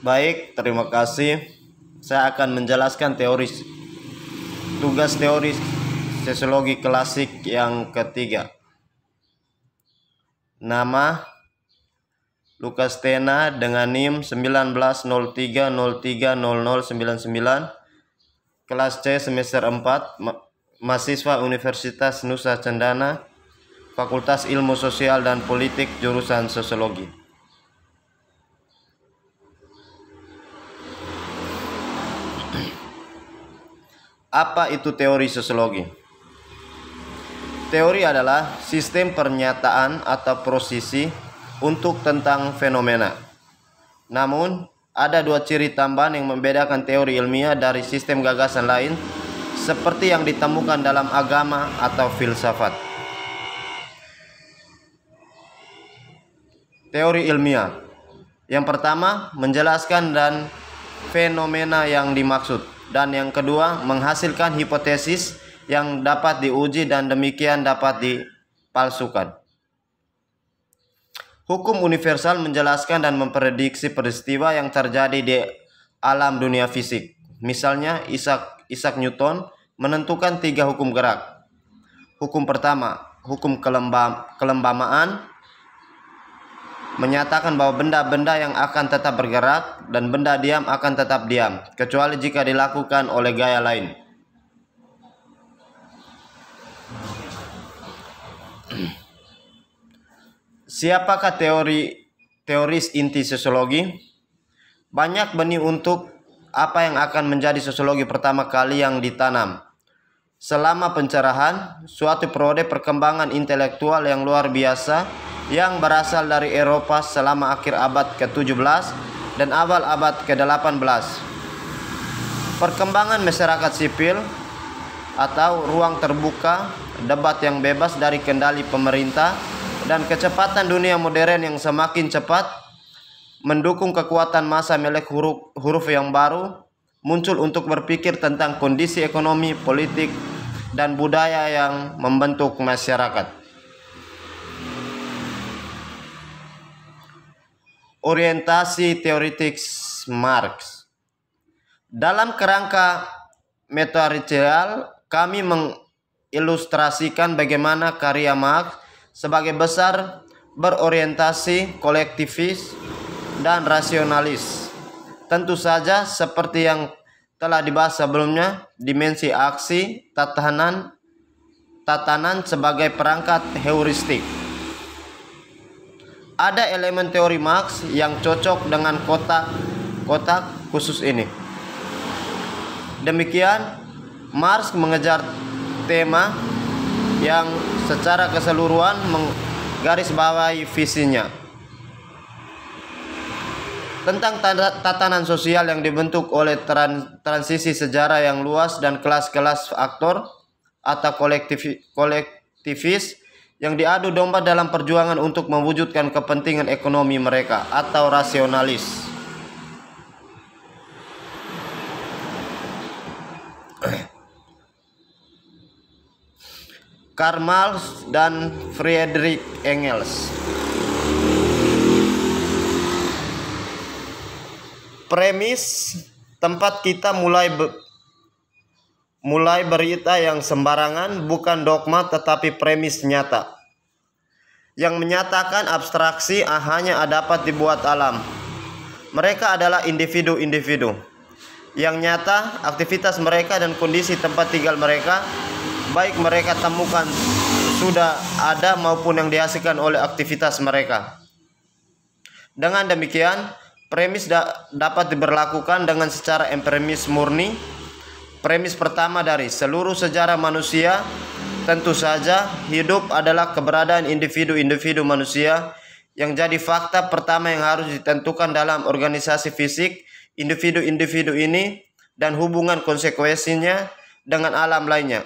Baik, terima kasih. Saya akan menjelaskan tugas teori sosiologi klasik yang ketiga. Nama Lukas Tena dengan NIM 1903030099, kelas C semester 4, mahasiswa Universitas Nusa Cendana, Fakultas Ilmu Sosial dan Politik, jurusan Sosiologi. Apa itu teori sosiologi? Teori adalah sistem pernyataan atau prosesi untuk tentang fenomena. Namun, ada dua ciri tambahan yang membedakan teori ilmiah dari sistem gagasan lain, seperti yang ditemukan dalam agama atau filsafat. Teori ilmiah. Yang pertama, menjelaskan dan fenomena yang dimaksud. Dan yang kedua, menghasilkan hipotesis yang dapat diuji dan demikian dapat dipalsukan. Hukum universal menjelaskan dan memprediksi peristiwa yang terjadi di alam dunia fisik. Misalnya, Isaac Newton menentukan 3 hukum gerak. Hukum pertama, hukum kelembamaan, menyatakan bahwa benda-benda yang akan tetap bergerak dan benda diam akan tetap diam, kecuali jika dilakukan oleh gaya lain. Siapakah teoris inti sosiologi? Banyak benih untuk apa yang akan menjadi sosiologi pertama kali yang ditanam. Selama pencerahan, suatu periode perkembangan intelektual yang luar biasa yang berasal dari Eropa selama akhir abad ke-17 dan awal abad ke-18. Perkembangan masyarakat sipil atau ruang terbuka, debat yang bebas dari kendali pemerintah, dan kecepatan dunia modern yang semakin cepat mendukung kekuatan massa melek huruf yang baru muncul untuk berpikir tentang kondisi ekonomi, politik, dan budaya yang membentuk masyarakat. Orientasi teoritik Marx. Dalam kerangka metarial, kami mengilustrasikan bagaimana karya Marx sebagai besar berorientasi kolektivis dan rasionalis. Tentu saja seperti yang telah dibahas sebelumnya, dimensi aksi, tatanan sebagai perangkat heuristik. Ada elemen teori Marx yang cocok dengan kotak khusus ini. Demikian, Marx mengejar tema yang secara keseluruhan menggarisbawahi visinya tentang tatanan sosial yang dibentuk oleh transisi sejarah yang luas dan kelas-kelas aktor atau kolektivis yang diadu domba dalam perjuangan untuk mewujudkan kepentingan ekonomi mereka atau rasionalis. Karl Marx dan Friedrich Engels. Premis tempat kita mulai berita yang sembarangan bukan dogma tetapi premis nyata yang menyatakan abstraksi hanya dapat dibuat alam. Mereka adalah individu-individu yang nyata, aktivitas mereka dan kondisi tempat tinggal mereka, baik mereka temukan sudah ada maupun yang dihasilkan oleh aktivitas mereka. Dengan demikian, premis dapat diberlakukan dengan secara empiris murni. Premis pertama dari seluruh sejarah manusia, tentu saja hidup adalah keberadaan individu-individu manusia yang jadi fakta pertama yang harus ditentukan dalam organisasi fisik individu-individu ini dan hubungan konsekuensinya dengan alam lainnya.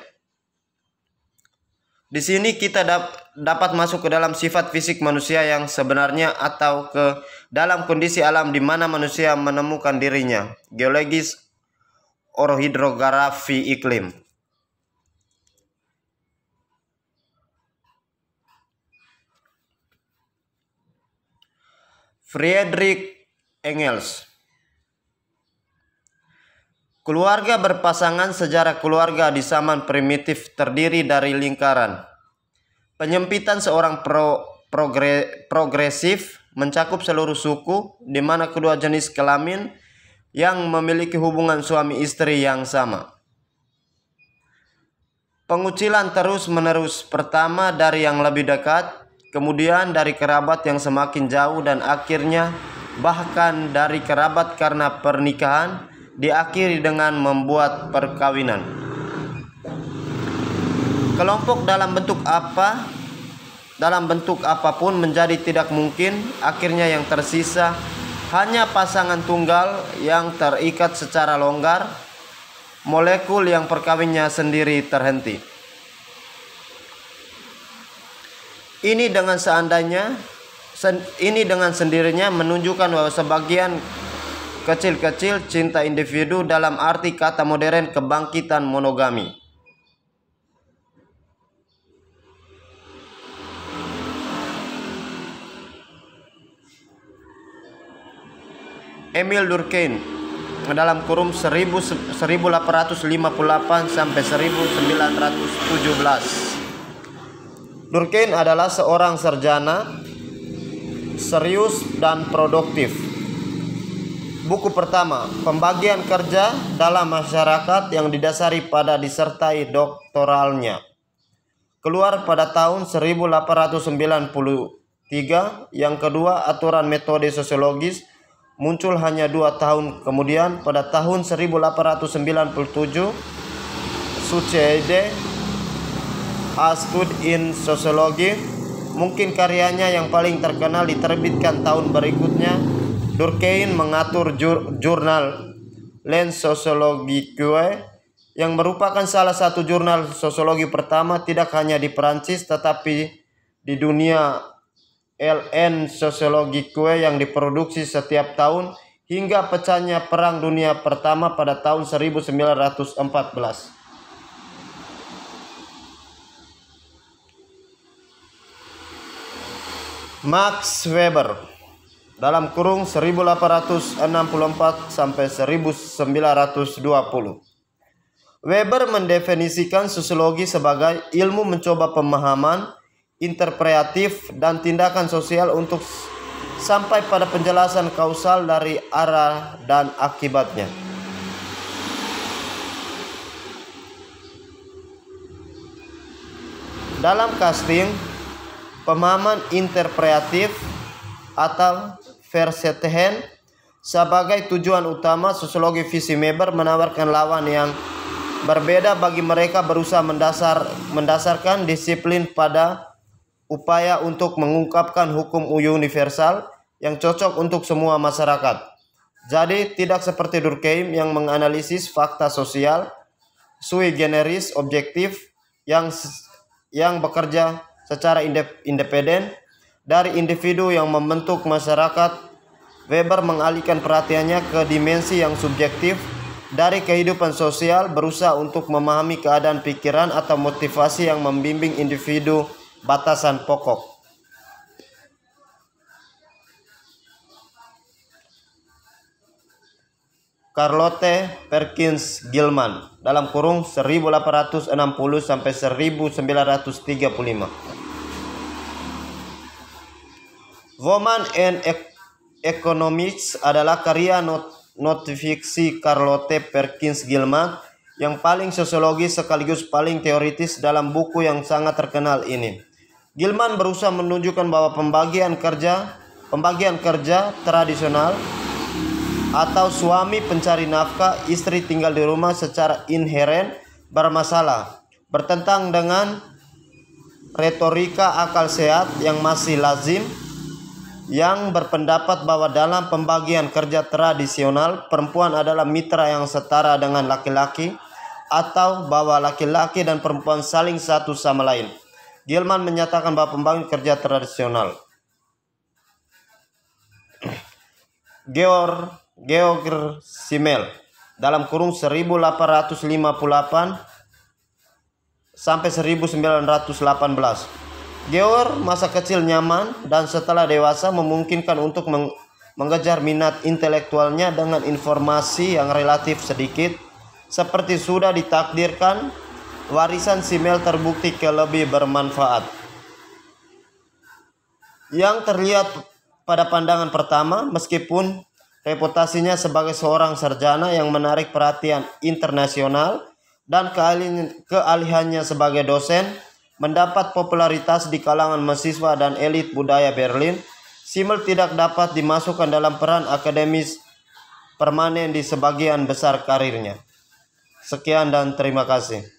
Di sini kita dapat masuk ke dalam sifat fisik manusia yang sebenarnya atau ke dalam kondisi alam di mana manusia menemukan dirinya, geologis, hidrografi iklim. Friedrich Engels. Keluarga berpasangan. Sejarah keluarga di zaman primitif terdiri dari lingkaran. Penyempitan seorang progresif mencakup seluruh suku, di mana kedua jenis kelamin yang memiliki hubungan suami istri yang sama. Pengucilan terus-menerus, pertama dari yang lebih dekat, kemudian dari kerabat yang semakin jauh, dan akhirnya bahkan dari kerabat karena pernikahan, diakhiri dengan membuat perkawinan. Kelompok dalam bentuk apapun menjadi tidak mungkin. Akhirnya yang tersisa hanya pasangan tunggal yang terikat secara longgar, molekul yang perkawinannya sendiri terhenti. Ini dengan sendirinya menunjukkan bahwa sebagian kecil-kecil cinta individu dalam arti kata modern kebangkitan monogami. Emil Durkheim dalam kurung 1858 sampai 1917. Durkheim adalah seorang sarjana serius dan produktif. Buku pertama, Pembagian Kerja dalam Masyarakat, yang didasari pada disertai doktoralnya, keluar pada tahun 1893. Yang kedua, Aturan Metode Sosiologis, muncul hanya 2 tahun kemudian pada tahun 1897. Succede A Study in Sociology, mungkin karyanya yang paling terkenal, diterbitkan tahun berikutnya. Durkheim mengatur jurnal Lens Sociologique, yang merupakan salah satu jurnal sosiologi pertama tidak hanya di Prancis tetapi di dunia. Lens Sociologique yang diproduksi setiap tahun hingga pecahnya Perang Dunia Pertama pada tahun 1914. Max Weber dalam kurung 1864 sampai 1920. Weber mendefinisikan sosiologi sebagai ilmu mencoba pemahaman interpretatif dan tindakan sosial untuk sampai pada penjelasan kausal dari arah dan akibatnya. Dalam casting, pemahaman interpretatif atau Verstehen sebagai tujuan utama, sosiologi visi Weber menawarkan lawan yang berbeda bagi mereka berusaha mendasarkan disiplin pada upaya untuk mengungkapkan hukum universal yang cocok untuk semua masyarakat. Jadi tidak seperti Durkheim yang menganalisis fakta sosial sui generis objektif yang bekerja secara independen dari individu yang membentuk masyarakat. Weber mengalihkan perhatiannya ke dimensi yang subjektif dari kehidupan sosial, berusaha untuk memahami keadaan pikiran atau motivasi yang membimbing individu. Batasan pokok. Charlotte Perkins Gilman dalam kurung 1860 sampai 1935. Woman and Economics adalah karya non-fiksi Charlotte Perkins Gilman yang paling sosiologis sekaligus paling teoritis dalam buku yang sangat terkenal ini. Gilman berusaha menunjukkan bahwa pembagian kerja tradisional atau suami pencari nafkah, istri tinggal di rumah secara inheren bermasalah, bertentang dengan retorika akal sehat yang masih lazim, yang berpendapat bahwa dalam pembagian kerja tradisional perempuan adalah mitra yang setara dengan laki-laki, atau bahwa laki-laki dan perempuan saling satu sama lain. Gilman menyatakan bahwa pembagian kerja tradisional Georg Simmel dalam kurung 1858 sampai 1918. Georg masa kecil nyaman dan setelah dewasa memungkinkan untuk mengejar minat intelektualnya dengan informasi yang relatif sedikit Seperti sudah ditakdirkan, warisan Simmel terbukti lebih bermanfaat. Yang terlihat pada pandangan pertama, meskipun reputasinya sebagai seorang sarjana yang menarik perhatian internasional dan keahliannya sebagai dosen mendapat popularitas di kalangan mahasiswa dan elit budaya Berlin, Simmel tidak dapat dimasukkan dalam peran akademis permanen di sebagian besar karirnya. Sekian dan terima kasih.